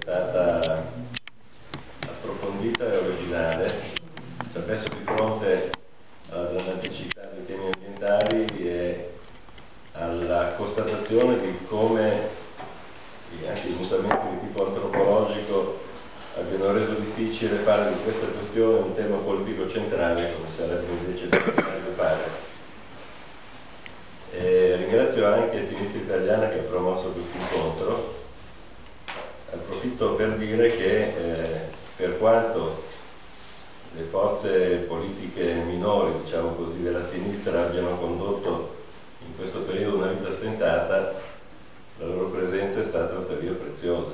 stata approfondita e originale, ci ha messo di fronte alla drammaticità dei temi ambientali e alla constatazione di come anche i mutamenti di tipo antropologico abbiano reso difficile fare di questa questione un tema politico centrale, come sarebbe invece necessario fare. E ringrazio anche Sinistra Italiana che ha promosso questo incontro. Approfitto per dire che per quanto le forze politiche minori, diciamo così, della sinistra abbiano condotto in questo periodo una vita stentata, la loro presenza è stata tuttavia preziosa.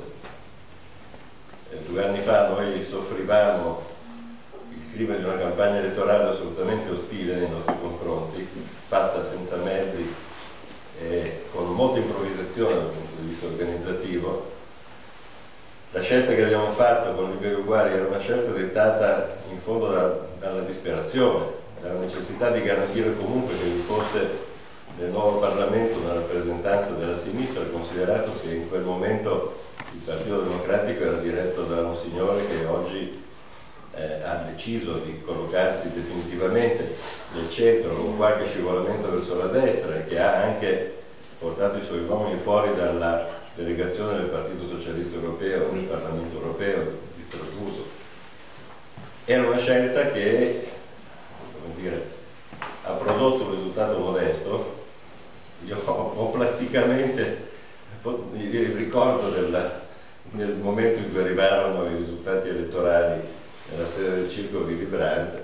2 anni fa noi soffrivamo il clima di una campagna elettorale assolutamente ostile nei nostri confronti, fatta senza mezzi e con molta improvvisazione dal punto di vista organizzativo. La scelta che abbiamo fatto con Liberi e Uguali era una scelta dettata in fondo dalla disperazione, dalla necessità di garantire comunque che vi fosse nel nuovo Parlamento una rappresentanza della sinistra, considerato che in quel momento il Partito Democratico era diretto da un signore che oggi ha deciso di collocarsi definitivamente nel centro con qualche scivolamento verso la destra e che ha anche portato i suoi uomini fuori dalla delegazione del Partito Socialista Europeo nel Parlamento Europeo di Strasburgo. Era una scelta che, come dire, ha prodotto un risultato modesto. Io ho plasticamente il ricordo nel momento in cui arrivarono i risultati elettorali nella sede del Circolo di Vibrant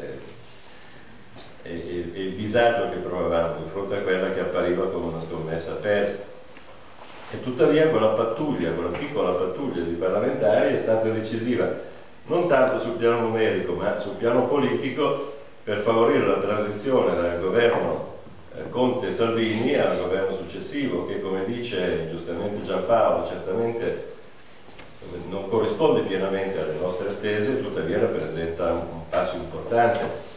e il disagio che provavamo di fronte a quella che appariva come una scommessa persa. E tuttavia quella piccola pattuglia di parlamentari è stata decisiva, non tanto sul piano numerico ma sul piano politico, per favorire la transizione dal governo Conte-Salvini al governo successivo, che, come dice giustamente Giampaolo, certamente non corrisponde pienamente alle nostre attese, tuttavia rappresenta un passo importante.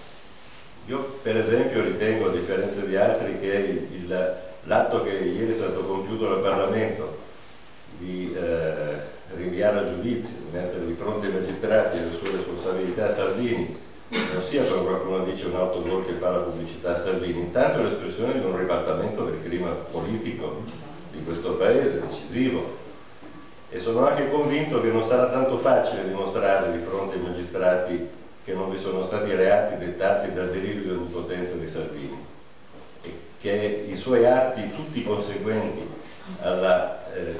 Io per esempio ritengo, a differenza di altri, che l'atto che ieri è stato compiuto dal Parlamento di rinviare a giudizio, di mettere di fronte ai magistrati e alle sue responsabilità Salvini, non sia, come qualcuno dice, un autogol che fa la pubblicità a Salvini, intanto è l'espressione di un ribaltamento del clima politico di questo Paese, decisivo. E sono anche convinto che non sarà tanto facile dimostrare di fronte ai magistrati che non vi sono stati reati dettati dal delirio di onnipotenza di Salvini e che i suoi atti, tutti conseguenti al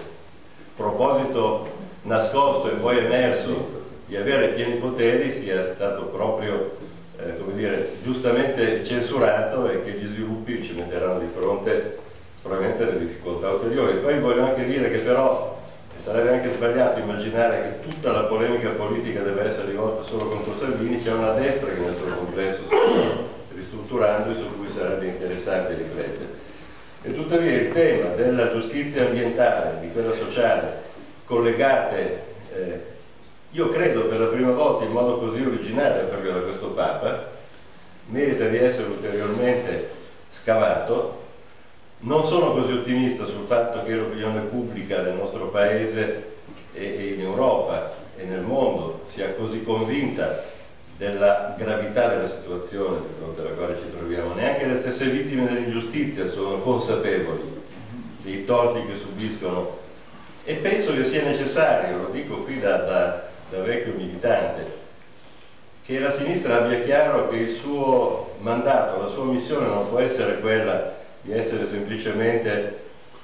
proposito nascosto e poi emerso di avere pieni poteri, sia stato proprio, come dire, giustamente censurato e che gli sviluppi ci metteranno di fronte probabilmente delle difficoltà ulteriori. Poi voglio anche dire che però sarebbe anche sbagliato immaginare che tutta la polemica politica deve essere rivolta solo contro Salvini. C'è una destra che nel suo complesso sta ristrutturando e su cui sarebbe interessante riflettere. E tuttavia il tema della giustizia ambientale, di quella sociale, collegate, io credo per la prima volta in modo così originale proprio da questo Papa, merita di essere ulteriormente scavato. Non sono così ottimista sul fatto che l'opinione pubblica del nostro Paese e in Europa e nel mondo sia così convinta della gravità della situazione di fronte alla quale ci troviamo. Neanche le stesse vittime dell'ingiustizia sono consapevoli dei torti che subiscono e penso che sia necessario, lo dico qui da vecchio militante, che la sinistra abbia chiaro che il suo mandato, la sua missione non può essere quella di essere semplicemente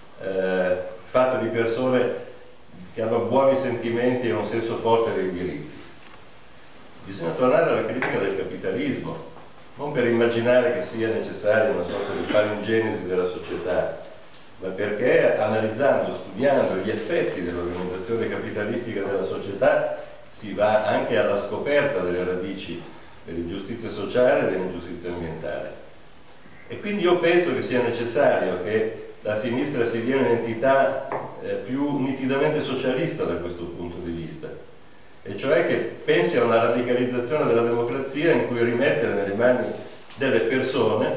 fatta di persone che hanno buoni sentimenti e un senso forte dei diritti. Bisogna tornare alla critica del capitalismo, non per immaginare che sia necessaria una sorta di palingenesi della società, ma perché analizzando, studiando gli effetti dell'organizzazione capitalistica della società si va anche alla scoperta delle radici dell'ingiustizia sociale e dell'ingiustizia ambientale. E quindi io penso che sia necessario che la sinistra si dia un'entità più nitidamente socialista da questo punto di vista, e cioè che pensi a una radicalizzazione della democrazia in cui rimettere nelle mani delle persone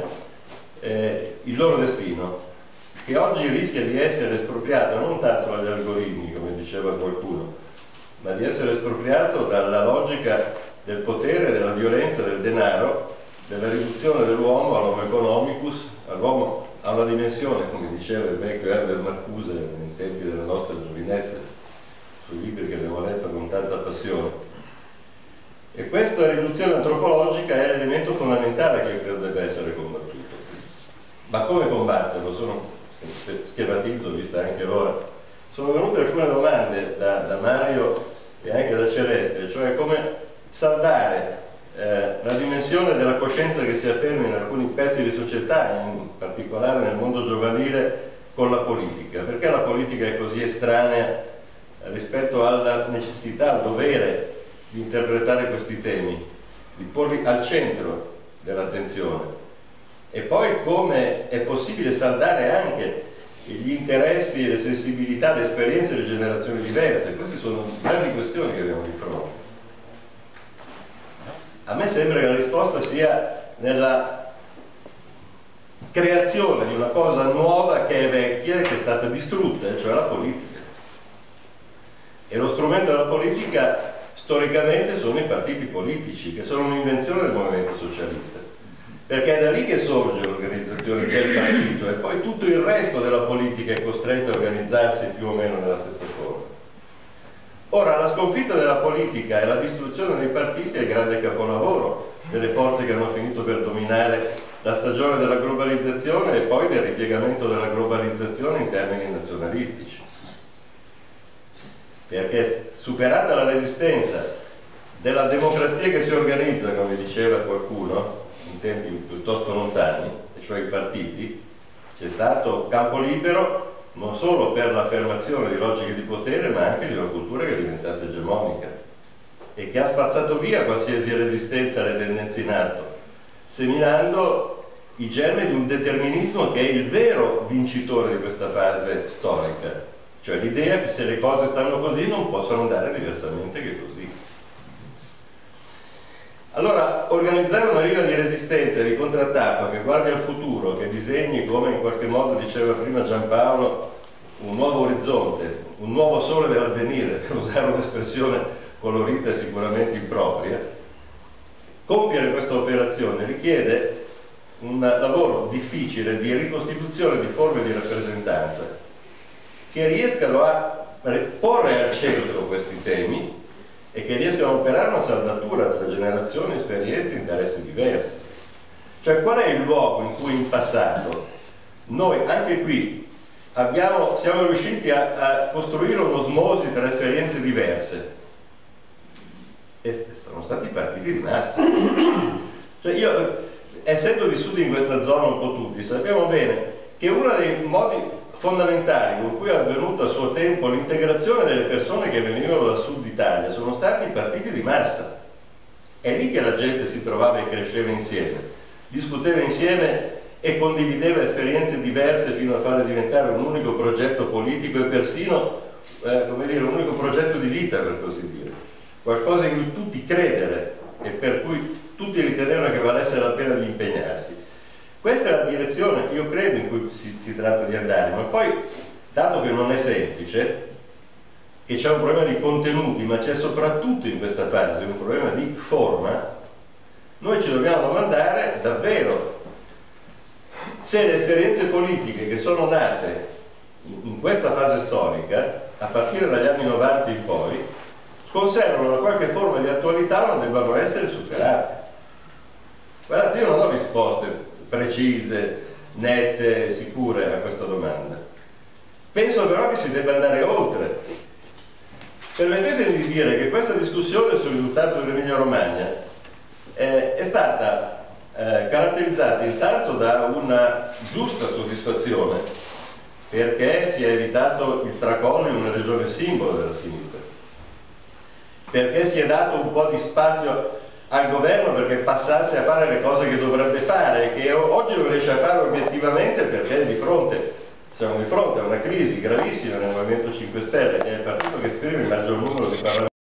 il loro destino, che oggi rischia di essere espropriata non tanto dagli algoritmi, come diceva qualcuno, ma di essere espropriato dalla logica del potere, della violenza, del denaro, della riduzione dell'uomo all'homo economicus, all'uomo a una dimensione, come diceva il vecchio Herbert Marcuse nei tempi della nostra giovinezza, sui libri che abbiamo letto con tanta passione. E questa riduzione antropologica è l'elemento fondamentale che io credo debba essere combattuto. Ma come combatterlo? Schematizzo, vista anche l'ora. Sono venute alcune domande da Mario e anche da Celeste, cioè come saldare la dimensione della coscienza che si afferma in alcuni pezzi di società, in particolare nel mondo giovanile, con la politica. Perché la politica è così estranea rispetto alla necessità, al dovere di interpretare questi temi, di porli al centro dell'attenzione? E poi come è possibile saldare anche gli interessi, le sensibilità, le esperienze delle generazioni diverse? Queste sono grandi questioni che abbiamo di fronte. A me sembra che la risposta sia nella creazione di una cosa nuova che è vecchia e che è stata distrutta, cioè la politica. E lo strumento della politica storicamente sono i partiti politici, che sono un'invenzione del movimento socialista, perché è da lì che sorge l'organizzazione del partito e poi tutto il resto della politica è costretto a organizzarsi più o meno nella stessa forma. Ora, la sconfitta della politica e la distruzione dei partiti è il grande capolavoro delle forze che hanno finito per dominare la stagione della globalizzazione e poi del ripiegamento della globalizzazione in termini nazionalistici. Perché superata la resistenza della democrazia che si organizza, come diceva qualcuno, in tempi piuttosto lontani, e cioè i partiti, c'è stato campo libero non solo per l'affermazione di logiche di potere, ma anche di una cultura che è diventata egemonica e che ha spazzato via qualsiasi resistenza alle tendenze in atto, seminando i germi di un determinismo che è il vero vincitore di questa fase storica, cioè l'idea che se le cose stanno così non possono andare diversamente che così. Allora, organizzare una linea di resistenza e di contrattacco che guardi al futuro, che disegni, come in qualche modo diceva prima Giampaolo, un nuovo orizzonte, un nuovo sole dell'avvenire, per usare un'espressione colorita e sicuramente impropria, compiere questa operazione richiede un lavoro difficile di ricostituzione di forme di rappresentanza che riescano a porre al centro questi temi e che riescano a operare una saldatura tra generazioni, esperienze e interessi diversi. Cioè, qual è il luogo in cui in passato noi, anche qui, siamo riusciti a costruire un'osmosi tra esperienze diverse? E sono stati partiti di massa. Cioè, io, essendo vissuti in questa zona un po' tutti, sappiamo bene che uno dei modi fondamentali con cui è avvenuta a suo tempo l'integrazione delle persone che venivano dal sud Italia sono stati i partiti di massa. È lì che la gente si trovava e cresceva insieme, discuteva insieme e condivideva esperienze diverse fino a fare diventare un unico progetto politico e persino, come dire, un unico progetto di vita, per così dire. Qualcosa in cui tutti credere e per cui tutti ritenevano che valesse la pena di impegnarsi. Questa è la direzione, io credo, in cui si tratta di andare, ma poi, dato che non è semplice, che c'è un problema di contenuti, ma c'è soprattutto in questa fase un problema di forma, noi ci dobbiamo domandare davvero se le esperienze politiche che sono nate in questa fase storica, a partire dagli anni 90 in poi, conservano una qualche forma di attualità o debbano essere superate. Guardate, io non ho risposte precise, nette, sicure a questa domanda. Penso però che si debba andare oltre. Permettetemi di dire che questa discussione sul risultato dell'Emilia Romagna è stata caratterizzata intanto da una giusta soddisfazione, perché si è evitato il tracollo in una regione simbolo della sinistra, perché si è dato un po' di spazio al governo perché passasse a fare le cose che dovrebbe fare e che oggi non riesce a fare obiettivamente perché siamo di fronte a una crisi gravissima nel Movimento 5 Stelle, che è il partito che esprime il maggior numero di parlamentari